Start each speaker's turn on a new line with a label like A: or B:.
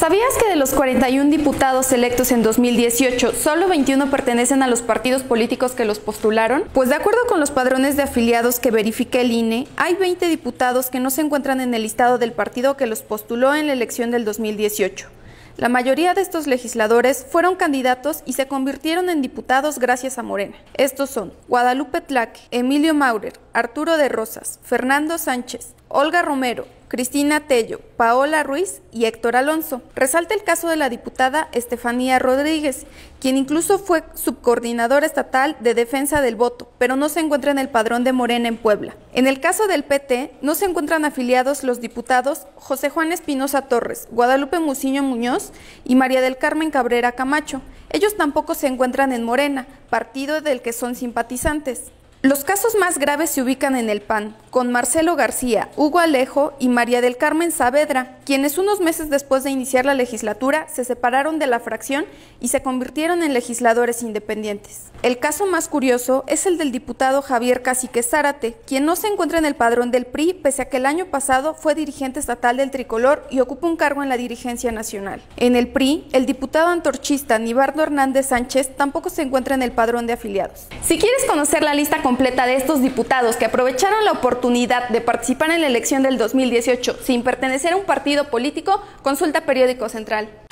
A: ¿Sabías que de los 41 diputados electos en 2018, solo 21 pertenecen a los partidos políticos que los postularon? Pues de acuerdo con los padrones de afiliados que verifica el INE, hay 20 diputados que no se encuentran en el listado del partido que los postuló en la elección del 2018. La mayoría de estos legisladores fueron candidatos y se convirtieron en diputados gracias a Morena. Estos son Guadalupe Tlaque, Emilio Maurer, Arturo de Rosas, Fernando Sánchez, Olga Romero, Cristina Tello, Paola Ruiz y Héctor Alonso. Resalta el caso de la diputada Estefanía Rodríguez, quien incluso fue subcoordinadora estatal de defensa del voto, pero no se encuentra en el padrón de Morena en Puebla. En el caso del PT, no se encuentran afiliados los diputados José Juan Espinosa Torres, Guadalupe Muciño Muñoz y María del Carmen Cabrera Camacho. Ellos tampoco se encuentran en Morena, partido del que son simpatizantes. Los casos más graves se ubican en el PAN, con Marcelo García, Hugo Alejo y María del Carmen Saavedra, quienes unos meses después de iniciar la legislatura se separaron de la fracción y se convirtieron en legisladores independientes. El caso más curioso es el del diputado Javier Cacique Zárate, quien no se encuentra en el padrón del PRI pese a que el año pasado fue dirigente estatal del Tricolor y ocupa un cargo en la dirigencia nacional. En el PRI, el diputado antorchista Nibardo Hernández Sánchez tampoco se encuentra en el padrón de afiliados. Si quieres conocer la lista completa de estos diputados que aprovecharon la oportunidad de participar en la elección del 2018 sin pertenecer a un partido político, consulta Periódico Central.